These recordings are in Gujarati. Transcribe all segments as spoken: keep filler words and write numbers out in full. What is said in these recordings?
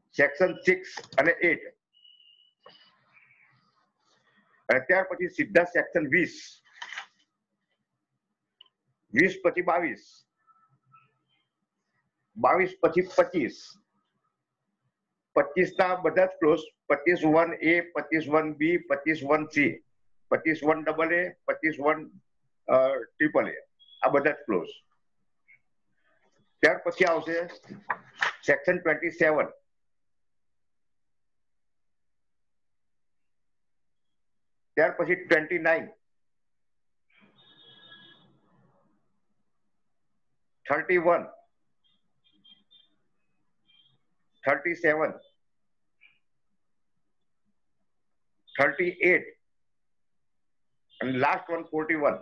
સેક્શન સિક્સ અને એટ, અને ત્યાર પછી સીધા સેક્શન વીસ, વીસ પછી બાવીસ, બાવીસ પછી પચીસ, પચીસ ના બધા જ ક્લોઝ, પચીસ વન એ, પચીસ વન બી, પચીસ વન સી, પચીસ વન ડબલ એ, પચીસ વન ટ્રિપલ એ, આ બધા જ ક્લોઝ. ત્યાર પછી આવશે સેક્શન ટ્વેન્ટી સેવન, ત્યાર પછી twenty nine, thirty one, thirty seven, thirty eight અને લાસ્ટ વન ફોર્ટી વન.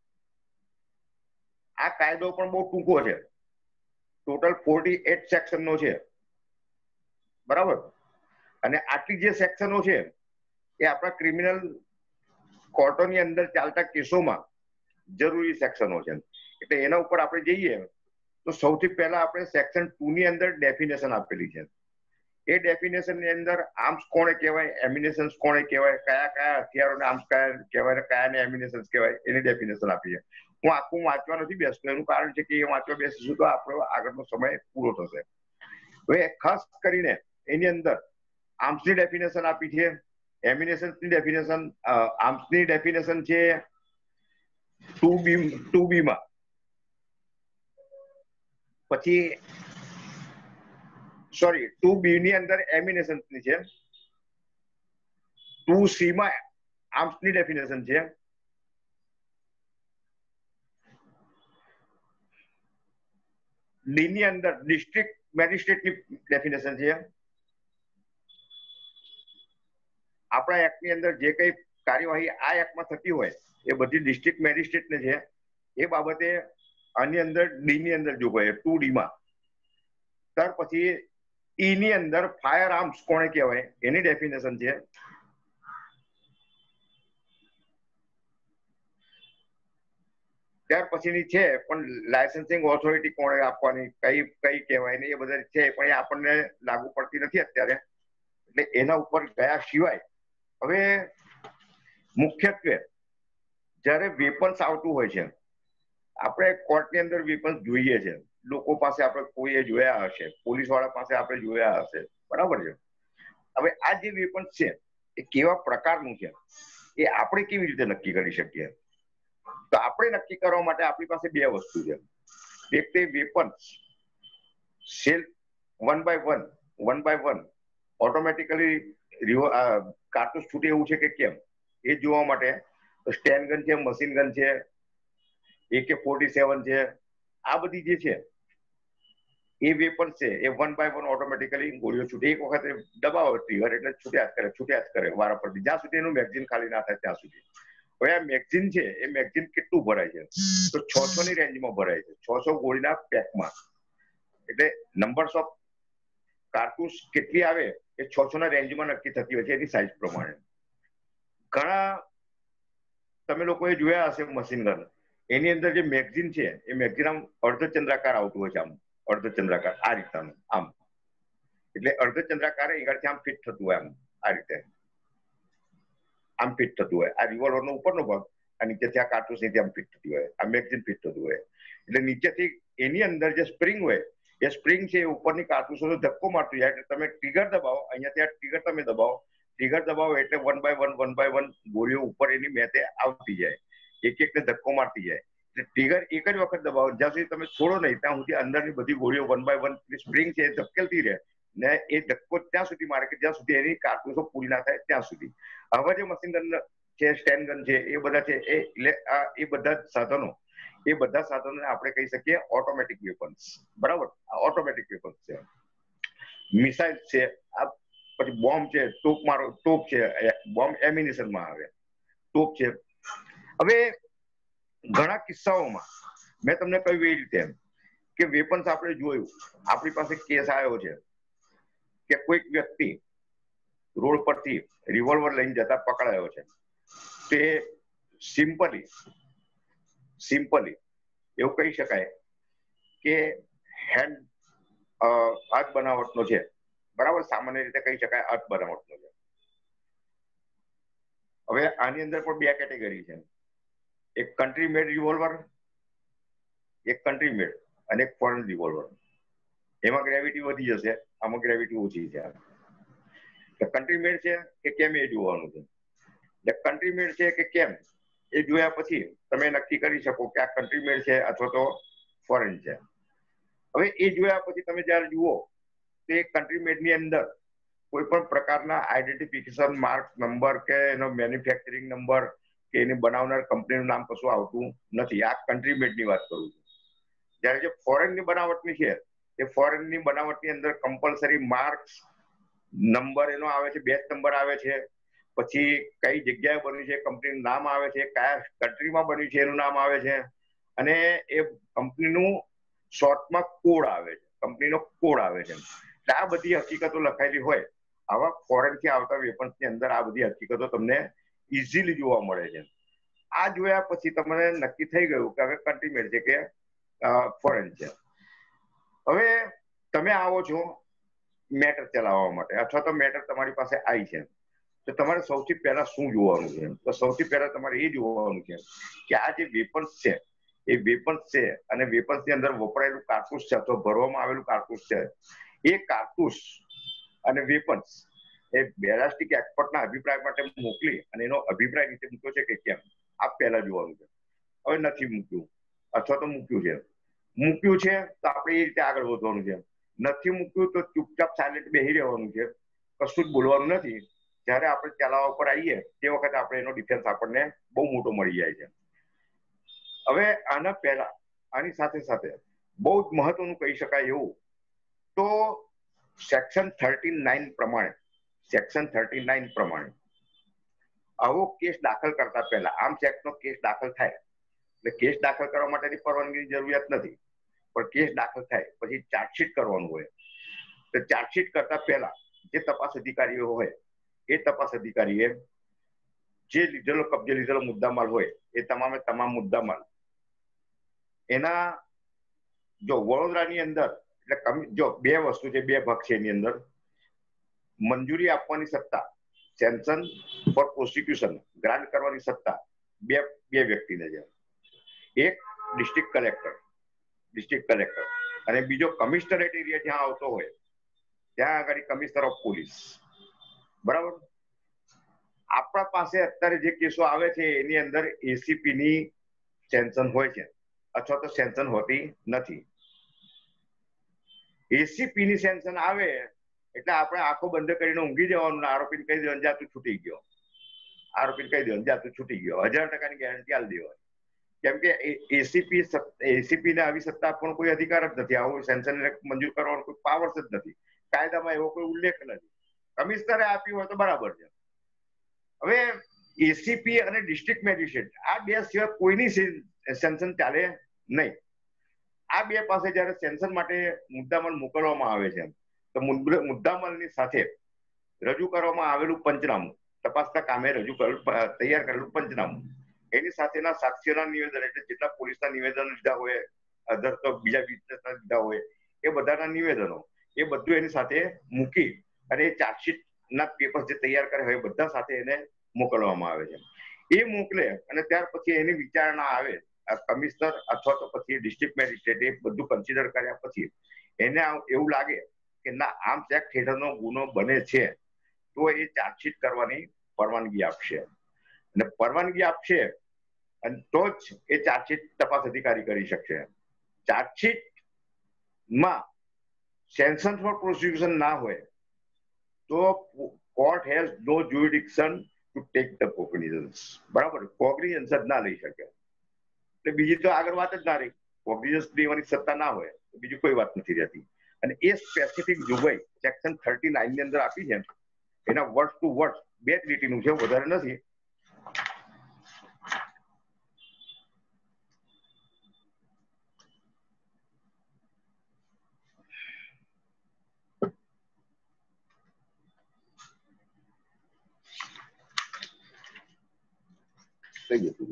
આ કાયદો પણ બહુ ટૂંકો છે, ટોટલ ફોર્ટી એટ સેક્શનનો છે, બરાબર. અને આટલી જે સેક્શનો છે એ આપણા ક્રિમિનલ કોર્ટોની અંદર ચાલતા કેસોમાં જરૂરી સેક્શનો છે. એટલે એના ઉપર આપણે જઈએ તો સૌથી પહેલા આપણે સેક્શન ટુ ની અંદર ડેફિનેશન આપેલી છે. એ ડેફિનેશન ની અંદર આર્મ્સ કોને કહેવાય, એમ્યુનેશન્સ કોને કહેવાય, કયા કયા હથિયારોને આર્મ્સ કહેવાય, કયાને એમ્યુનેશન્સ કહેવાય, એની ડેફિનેશન આપી છે. હું આખું વાંચવા નથી બેસતો, એનું કારણ છે કે એ વાંચવા બેસીશું તો આપણો આગળનો સમય પૂરો થશે. હવે ખાસ કરીને એની અંદર આર્મ્સની ડેફિનેશન આપી છે, એમ્યુનેશન્સની ડેફિનેશન, આર્મ્સની ડેફિનેશન છે ટુ બી ટુ બી માં, પછી સોરી ટુ બી ની અંદર એમ્યુનેશન ની છે, ટુ સી માં આર્મ્સની ડેફિનેશન છે, ડી ની અંદર ડિસ્ટ્રિક્ટ મેજિસ્ટ્રેટની ડેફિનેશન છે. આપણા એક્ટની અંદર જે કઈ કાર્યવાહી આ એક્ટમાં થતી હોય એ બધી ડિસ્ટ્રિક્ટ મેજિસ્ટ્રેટને છે. એ બાબતે આની અંદર ડી ની અંદર જોગવાઈ ટુ ડી માં. ત્યાર પછી ઈ ની અંદર ફાયર આર્મ્સ કોને કહેવાય એની ડેફિનેશન છે. ત્યાર પછીની છે પણ લાયસન્સિંગ ઓથોરિટી કોને આપવાની, કઈ કઈ કહેવાય ને એ બધા છે, પણ એ આપણને લાગુ પડતી નથી અત્યારે, એટલે એના ઉપર ગયા સિવાય હવે મુખ્યત્વે જ્યારે વેપન્સ આવતું હોય છે, આપણે કોર્ટની અંદર વેપન્સ જોઈએ છે, લોકો પાસે આપણે કોઈએ જોયા હશે, પોલીસ વાળા પાસે આપણે જોયા હશે, બરાબર છે. હવે આ જે વેપન્સ છે એ કેવા પ્રકારનું છે એ આપણે કેવી રીતે નક્કી કરી શકીએ? તો આપણે નક્કી કરવા માટે આપણી પાસે બે વસ્તુ છે. એક તે વેપન્સ સેલ one by one one by one automatically કારતૂસ છૂટે એવું છે કે કેમ એ જોવા માટે સ્ટેન ગન છે, મશીન ગન છે, એ કે ફોર્ટી સેવન છે, આ બધી જે છે એ વેપન્સ છે એ વન બાય વન ઓટોમેટિકલી ગોળીઓ છૂટે. એક વખત દબાવો ટ્રિગર એટલે છૂટ્યા જ કરે છૂટ્યા જ કરે વારા પરથી, જ્યાં સુધી એનું મેગઝીન ખાલી ના થાય ત્યાં સુધી. હવે આ મેગઝીન છે એ મેગઝીન કેટલું ભરાય છે? તો છસો ની રેન્જમાં ભરાય છે, છસો ગોળીના પેકમાં. એટલે નંબર્સ ઓફ કારતૂસ કેટલી આવે એ છસો ના રેન્જમાં નક્કી થતી હોય છે એની સાઇઝ પ્રમાણે. ઘણા તમે લોકોએ જોયા હશે મશીન ગન, એની અંદર જે મેગઝીન છે એ મેગઝીન આમ અર્ધચંદ્રાકાર આવતું હોય છે, આમ અર્ધચંદ્રાકાર આ રીતનું આમ, એટલે અર્ધચંદ્રાકાર અહીંયાથી આમ ફિટ થતું હોય આમ આ રીતે આમ ફિટ થતું હોય. આ રિવોલ્વર નો ઉપરનો ભાગ આ નીચેથી આ કારતૂસ નીચે આમ ફિટ થતી હોય, આ મેગઝીન ફિટ થતું હોય. એટલે નીચેથી એની અંદર જે સ્પ્રિંગ હોય એ સ્પ્રિંગ છે એ ઉપરની કારતૂસોનો ધક્કો મારતું જાય એટલે તમે ટ્રિગર દબાવો, અહીંયાથી આ ટ્રિગર તમે દબાવો, ટ્રિગર દબાવો એટલે one by one one by one ગોળીઓ ઉપર એની મેતે આવતી જાય, એક એક ધક્કો મારતી જાય. એટલે ટ્રિગર એક જ વખત દબાવો, જ્યાં સુધી તમે છોડો નહીં ત્યાં સુધી અંદરની બધી ગોળીઓ વન બાય વન સ્પ્રિંગ છે એ ધકેલતી રહે ને એ ધક્કો ત્યાં સુધી મારે કે જ્યાં સુધી એની કારતૂસો પૂરી ના થાય ત્યાં સુધી. હવે જે મશીન ગન છે, સ્ટેન ગન છે, એ બધા છે એ એ બધા સાધનો એ બધા સાધનોને આપણે કહી શકીએ ઓટોમેટિક વેપન્સ, બરાબર. ઓટોમેટિક વેપન્સ છે. મિસાઇલ છે, આ પછી બોમ્બ છે, ટોપ મારો ટોપ છે, બોમ્બ એમ્યુનેશનમાં આવે, ટોપ છે. હવે ઘણા કિસ્સાઓમાં મેં તમને કહ્યું એ રીતે કે વેપન્સ આપણે જોયું, આપણી પાસે કેસ આવ્યો છે કે કોઈક વ્યક્તિ રોડ પરથી રિવોલ્વર લઈને જતા પકડાયો છે. તે સિમ્પલી સિમ્પલી એવું કહી શકાય કે હેન્ડ હાથ બનાવટનો છે, બરાબર, સામાન્ય રીતે કહી શકાય અર્થ બનાવટનો છે. હવે આની અંદર પણ બે કેટેગરી છે, એક કન્ટ્રી મેડ રિવોલ્વર, એક કન્ટ્રી મેડ અને એક ફોરેન રિવોલ્વર. એમાં ગ્રેવિટી વધી જશે, આમાં ગ્રેવિટી ઓછી છે. કન્ટ્રી મેડ છે કે કેમ એ જોવાનું છે. એટલે કન્ટ્રી મેડ છે કે કેમ એ જોયા પછી તમે નક્કી કરી શકો કે આ કન્ટ્રી મેડ છે અથવા તો ફોરેન છે. હવે એ જોયા પછી તમે જયારે જુઓ તો એ કન્ટ્રી મેડ ની અંદર કોઈ પણ પ્રકારના આઈડેન્ટિફિકેશન માર્ક નંબર કે એનો મેન્યુફેક્ચરિંગ નંબર કે એને બનાવનાર કંપનીનું નામ કશું આવતું નથી. આ કન્ટ્રી મેડ ની વાત કરું છું. જ્યારે જે ફોરેન ની બનાવટની છે એ ફોરેન ની બનાવટની અંદર કમ્પલસરી માર્ક્સ નંબર એનો આવે છે, બેચ નંબર આવે છે, પછી કઈ જગ્યાએ બન્યું છે કંપનીનું નામ આવે છે, કયા કન્ટ્રીમાં બન્યું છે એનું નામ આવે છે, અને એ કંપનીનું શોર્ટમાં કોડ આવે છે, કંપનીનો કોડ આવે છે. આ બધી હકીકતો લખાયેલી હોય આવા ફોરેન થી આવતા વેપન્સની અંદર આ બધી હકીકતો તમને ઇઝીલી જોવા મળે છે. આ જોયા પછી તમને નક્કી થઈ ગયું કે હવે કન્ટ્રી મેડ છે કે ફોરેન છે. હવે તમે આવો છો મેટર ચલાવવા માટે અથવા તો મેટર તમારી પાસે આવી છે, તો તમારે સૌથી પહેલા શું જોવાનું છે? તો સૌથી પહેલા તમારે એ જોવાનું છે કે આ જે વેપન્સ છે એ વેપન્સ છે અને વેપન્સ ની અંદર વપરાયેલું કારતૂસ છે અથવા ભરવામાં આવેલું કારતૂસ છે, એ કારતૂસ અને વેપન્સ એ બેલાસ્ટિક એક્સપર્ટના અભિપ્રાય માટે મોકલી અને એનો અભિપ્રાય નીચે મૂક્યો છે કે કેમ, આ પહેલા જોવાનું છે. હવે નથી મૂક્યું અથવા તો મૂક્યું છે, મૂક્યું છે તો આપણે એ રીતે આગળ વધવાનું છે. નથી મૂક્યું તો ચૂપચાપ સાયલેન્ટ બેસી રહેવાનું છે, કશું જ બોલવાનું નથી. જયારે આપણે ચલાવવા ઉપર આવીએ તે વખતે આપણે એનો ડિફેન્સ આપણને બહુ મોટો મળી જાય છે. હવે આના પહેલા આની સાથે સાથે બહુ જ મહત્વનું કહી શકાય એવું તો સેક્શન થર્ટી નાઇન પ્રમાણે સેક્શન થર્ટી નાઇન પ્રમાણે આવો કેસ દાખલ કરતા પહેલા આમ એક્ટનો કેસ દાખલ થાય એટલે કેસ દાખલ કરવા માટેની પરવાનગીની જરૂરિયાત નથી, પણ કેસ દાખલ થાય પછી ચાર્જશીટ કરવાનું હોય. તો ચાર્જશીટ કરતા પહેલા જે તપાસ અધિકારીઓ હોય એ તપાસ અધિકારીએ જે લીધેલો કબજે લીધેલો મુદ્દામાલ હોય એ તમામે તમામ મુદ્દામાલ એના જો વડોદરાની અંદર એટલે જો બે વસ્તુ છે, બે ભાગ છે એની અંદર. મંજૂરી આપવાની સત્તા સેન્શન ફોર પ્રોસિક્યુશન ગ્રાન્ટ કરવાની સત્તા બે બે વ્યક્તિને છે. એક ડિસ્ટ્રિક્ટ કલેક્ટર ડિસ્ટ્રિક્ટ કલેક્ટર અને બીજો કમિશનરેટ એરિયા જ્યાં આવતો હોય ત્યાં આગળ કમિશનર ઓફ પોલીસ. બરાબર. આપણા પાસે અત્યારે જે કેસો આવે છે એની અંદર એસીપી ની સેન્શન હોય છે અથવા તો સેન્શન હોતી નથી. એસીપી ની સેન્શન આવે એટલે આપણે આંખો બંધ કરીને ઊંઘી જવાનું, આરોપીને કહી દેવાનું જા તું છૂટી ગયો, આરોપીને કહી દેવાનું જા તું છૂટી ગયો, હજાર ટકાની ગેરંટી આપી દેવાની. કેમ કે એસીપી એસીપી ને આવી સત્તા આપવાનો કોઈ અધિકાર જ નથી, આવું સેન્શન મંજૂર કરવાનો કોઈ પાવર્સ જ નથી, કાયદામાં એવો કોઈ ઉલ્લેખ નથી. કમિશનરે આપ્યું હોય તો બરાબર છે. હવે એસીપી અને ડિસ્ટ્રિક્ટ મેજિસ્ટ્રેટ આ બે સિવાય કોઈની સેન્શન ચાલે નહીં. આ બે પાસે જયારે સેન્શન માટે મુદ્દામાલ મોકલવામાં આવે છે તો મુદ્દામાલની સાથે રજૂ કરવામાં આવેલું પંચનામું, તપાસના કામે રજૂ કરેલું તૈયાર કરેલું પંચનામું, એની સાથેના સાક્ષીઓના નિવેદન એટલે જેટલા પોલીસના નિવેદનો લીધા હોય, અધર તો બીજા વિટનેસના લીધા હોય, એ બધાના નિવેદનો એ બધું એની સાથે મૂકી અને એ ચાર્જશીટ ના પેપર જે તૈયાર કરે હોય બધા સાથે એને મોકલવામાં આવે છે. એ મોકલે અને ત્યાર પછી એની વિચારણા આવે કમિશનર અથવા તો પછી ડિસ્ટ્રિક્ટ મેજિસ્ટ્રેટ એ બધું કન્સિડર કર્યા પછી એને એવું લાગે કે ના આમ એક્ટ હેઠળનો ગુનો બને છે તો એ ચાર્જશીટ કરવાની પરવાનગી આપશે અને પરવાનગી આપશે અને તો જ એ ચાર્જશીટ તપાસ અધિકારી કરી શકશે. ચાર્જશીટ માં સેન્શન ફોર પ્રોસિક્યુશન ના હોય તો court has no jurisdiction to take the cognizance. બરાબર, કોગ્નિઝન્સ જ ના લઈ શકે એટલે બીજી તો આગળ વાત જ ના રહી. કોગ્નિઝન્સ લેવાની સત્તા ના હોય તો બીજી કોઈ વાત નથી રહેતી. અને એ સ્પેસિફિક જોગવાઈ સેક્શન થર્ટી નાઇન ની અંદર આપી છે, એના વર્ડ ટુ વર્ડ બે જ લીટીનું છે, વધારે નથી. કઈ જતું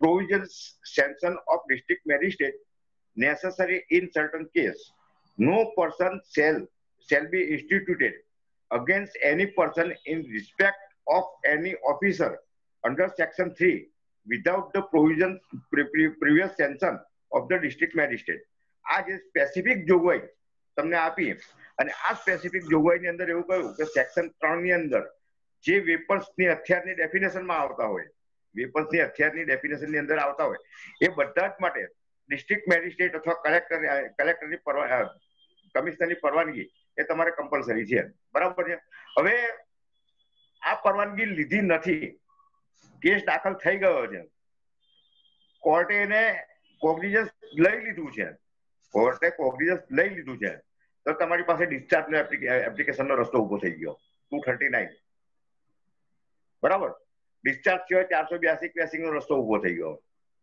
provisions sanction of district magistrate necessary in certain case. No person shall shall be instituted against any person in respect of any officer under section three without the provision pre pre previous sanction of the district magistrate. આ જે સ્પેસિફિક જોગવાઈ તમને આપી અને આ સ્પેસિફિક જોગવાઈની અંદર એવું કહ્યું કે સેક્શન ત્રણ ની અંદર જે વેપન્સની હથિયારની ડેફિનેશનમાં આવતા હોય, વેપન્સની હથિયારની ડેફિનેશનની અંદર આવતા હોય એ બધા જ માટે ડિસ્ટ્રિક્ટ મેજિસ્ટ્રેટ અથવા કલેક્ટર કલેક્ટરની પરવા કમિશનરની પરવાનગી એ તમારે કમ્પલસરી છે, બરાબર છે. હવે આ પરવાનગી લીધી નથી, કેસ દાખલ થઈ ગયો છે, કોર્ટે એને કોગ્નિઝન્સ લઈ લીધું છે, કોર્ટે કોગ્નિઝન્સ લઈ લીધું છે, તો તમારી પાસે ડિસ્ચાર્જનો એપ્લિકેશનનો રસ્તો ઉભો થઈ ગયો ટુ થર્ટી નાઇન, બરાબર. ડિસ્ચાર્જ સિવાય ચારસો બ્યાસી ક્વેસિંગ નો રસ્તો ઉભો થઈ ગયો.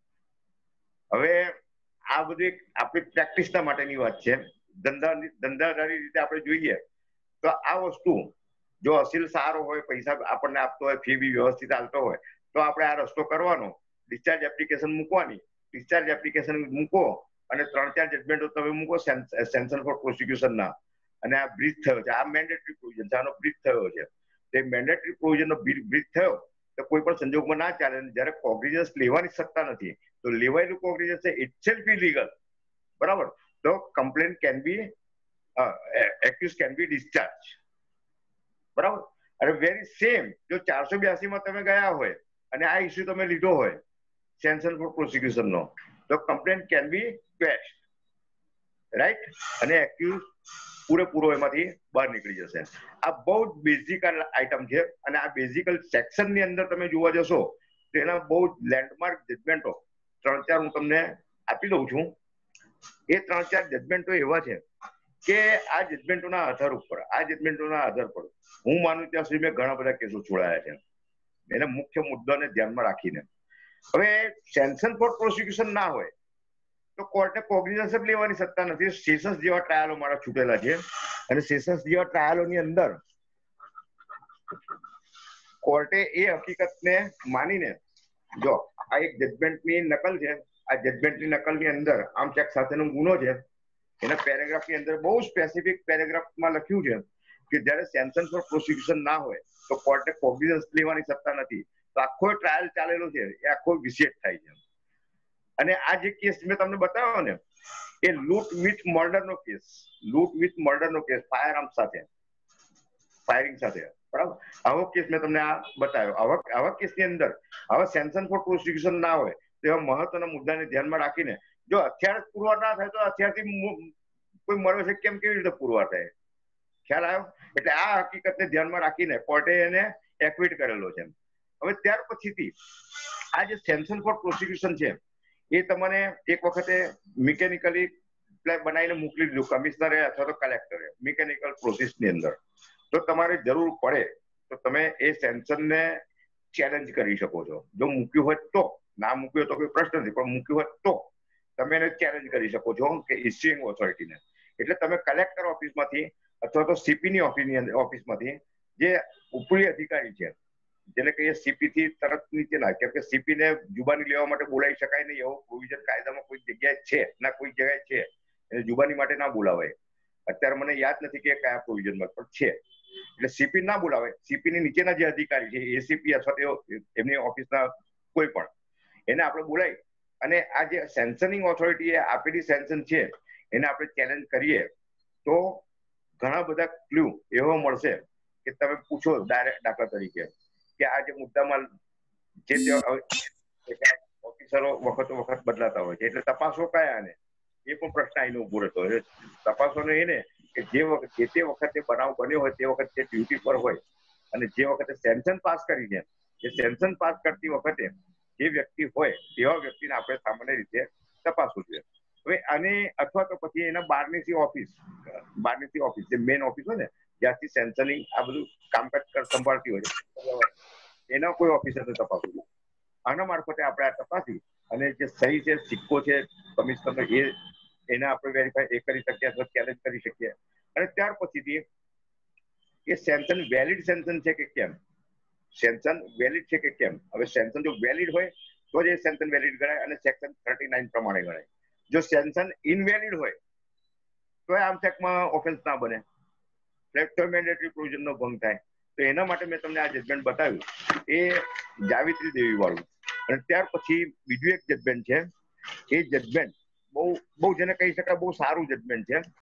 હવે આ બધું એક આપણી પ્રેક્ટિસના માટેની વાત છે. ધંધા ધંધાદારી રીતે આપણે જોઈએ તો આ વસ્તુ જો અસીલ સારો હોય, પૈસા આપણને આપતો હોય, ફી બી વ્યવસ્થિત આવતો હોય તો આપણે આ રસ્તો કરવાનો, ડિસ્ચાર્જ એપ્લિકેશન મૂકવાની, ડિસ્ચાર્જ એપ્લિકેશન મૂકો અને ત્રણ ચાર જજમેન્ટો તમે મૂકો સેન્શન ફોર પ્રોસિક્યુશનના, અને આ બ્રીચ થયો છે, આ મેન્ડેટરી પ્રોવિઝન છે, આનો બ્રીચ થયો છે. તે મેન્ડેટરી પ્રોવિઝનનો બ્રીચ થયો તો કોઈ પણ સંજોગમાં ના ચાલે. જયારે કોગ્નિઝન્સ લેવાની સત્તા નથી તો લેવાયેલું કોગ્નિઝન્સ ઇટસેલ્ફ ઇલીગલ, બરાબર. તો complain can be accuse can be discharge, બરાબર. અને વેરી સેમ જો ચારસો બ્યાસી માં તમે ગયા હોય અને આ ઇસ્યુ તમે લીધો હોય સેન્શન ફોર પ્રોસિક્યુશનનો, તો complain can be quashed, right, અને એક્યુઝ પૂરેપૂરો એમાંથી બહાર નીકળી જશે. આ બહુ જ બેઝિકલ આઈટમ છે અને આ બેઝિકલ સેક્શનની અંદર તમે જોવા જશો તો એના બહુ જ લેન્ડમાર્ક જજમેન્ટો ત્રણ ચાર હું તમને આપી દઉં છું. એ ત્રણ ચાર જજમેન્ટો એવા છે કે આ જજમેન્ટોના આધાર ઉપર આ જજમેન્ટોના આધાર પર હું માનું ત્યાં સુધી મેં ઘણા બધા કેસો છોડાયા છે એના મુખ્ય મુદ્દાને ધ્યાનમાં રાખીને. હવે સેન્શન ફોર પ્રોસિક્યુશન ના હોય તો કોર્ટને કોગ્નિઝન્સ જ લેવાની સત્તા નથી. સેશન્સ જેવા ટ્રાયલો મારા છૂટેલા છે અને સેશન્સ જેવા ટ્રાયલોની અંદર કોર્ટે એ હકીકતને માનીને, જો આ એક જજમેન્ટની નકલ છે, આ જજમેન્ટની નકલની અંદર આર્મ્સ એક્ટ સાથેનો ગુનો છે, એના પેરેગ્રાફની અંદર બહુ સ્પેસિફિક પેરેગ્રાફમાં લખ્યું છે કે જ્યારે સેન્શન ફોર પ્રોસિક્યુશન ના હોય તો કોર્ટે કોગ્નિઝન્સ લેવાની સત્તા નથી. તો આખો ટ્રાયલ ચાલેલો છે એ આખો વિશેષ થાય છે. અને આ જે કેસ મેં તમને બતાવ્યો ને એ લૂંટ વિથ મર્ડરનો કેસ, લૂંટ વિથ મર્ડરનો કેસ ફાયર આર્મ સાથે, ફાયરિંગ સાથે, બરાબર. આવો કેસ મેં તમને આ બતાવ્યો. આવા આવા કેસની અંદર આવા સેન્શન ફોર પ્રોસિક્યુશન ના હોય તો એવા મહત્વના મુદ્દાને ધ્યાનમાં રાખીને જો હથિયાર જ પુરવાર ના થાય તો હથિયારથી કોઈ મરવે છે કેમ કેવી રીતે પુરવાર થાય, ખ્યાલ આવ્યો? એટલે આ હકીકતને ધ્યાનમાં રાખીને કોર્ટે એને એક્વિટ કરેલો છે. હવે ત્યાર પછીથી આ જે સેન્શન ફોર પ્રોસિક્યુશન છે એ તમને એક વખતે મિકેનિકલી બનાવીને મોકલી દીધું કમિશનરે અથવા તો કલેક્ટરે મિકેનિકલ પ્રોસેસની અંદર, તો તમારે જરૂર પડે તો તમે એ સેન્શનને ચેલેન્જ કરી શકો છો. જો મૂક્યું હોય તો, ના મૂક્યું હોય તો કોઈ પ્રશ્ન નથી, પણ મૂક્યું હોય તો તમે એને ચેલેન્જ કરી શકો છો કે ઇસ્યુઇંગ ઓથોરિટીને. એટલે તમે કલેક્ટર ઓફિસમાંથી અથવા તો સીપીની ઓફિસની ઓફિસમાંથી જે ઉપરી અધિકારી છે જેને કહીએ સીપી થી તરત નીચે ના, કેમ કે સીપી ને જુબાની લેવા માટે બોલાવી શકાય નહીં એવો પ્રોવિઝન કાયદામાં કોઈ જગ્યાએ છે ના, કોઈ જગ્યાએ છે એને જુબાની માટે ના બોલાવાય. અત્યારે મને યાદ નથી કે કયા પ્રોવિઝનમાં પણ છે. એટલે સીપી ના બોલાવાય. સીપી ની નીચેના જે અધિકારી છે એસીપી અથવા તો એમની ઓફિસના કોઈ પણ એને આપણે બોલાવી અને આ જે સેન્શનિંગ ઓથોરિટી આપેલી સેન્શન છે એને આપણે ચેલેન્જ કરીએ તો ઘણા બધા ક્લુ એવો મળશે કે તમે પૂછો ડાયરેક્ટ, દાખલા તરીકે કે આ જે મુદ્દામાં જે ઓફિસરો વખતો વખત બદલાતા હોય છે એટલે તપાસો કયા ને એ પણ પ્રશ્ન આવીને ઉભો રહેતો હોય. તપાસોને એને કે જે વખત જે તે વખતે બનાવ બન્યો હોય તે વખતે ડ્યુટી પર હોય અને જે વખતે સેન્શન પાસ કરી છે એ સેન્શન પાસ કરતી વખતે જે વ્યક્તિ હોય તેવા વ્યક્તિને આપણે સામાન્ય રીતે તપાસવું જોઈએ. હવે આને અથવા તો પછી એના બારનીથી ઓફિસ, બારનીથી ઓફિસ જે મેઇન ઓફિસ હોય ને જ્યાંથી સેન્શનિંગ આ બધું કામકાજ સંભાળતી હોય એના કોઈ ઓફિસરને તપાસવું. આના મારફતે આપણે આ તપાસી અને જે સહી છે, સિક્કો છે કમિશનરનો, એ એને આપણે વેરીફાઈ એ કરી શકીએ અથવા ચેલેન્જ કરી શકીએ. અને ત્યાર પછીથી એ સેન્શન વેલિડ સેન્શન છે કે કેમ, સેન્શન વેલિડ છે કે કેમ. હવે સેન્શન જો વેલિડ હોય તો જ એ સેન્શન વેલિડ ગણાય અને સેક્શન થર્ટી નાઇન પ્રમાણે ગણાય. જો સેન્શન ઇનવેલિડ હોય તો આમ ચેકમાં ઓફેન્સ ના બને, તો મેન્ડેટરી પ્રોવિઝનનો ભંગ થાય. તો એના માટે મેં તમને આ જજમેન્ટ બતાવ્યું એ જાવિત્રી દેવી વાળું. અને ત્યાર પછી બીજું એક જજમેન્ટ છે, એ જજમેન્ટ બહુ બહુ જેને કહી શકાય બહુ સારું જજમેન્ટ છે.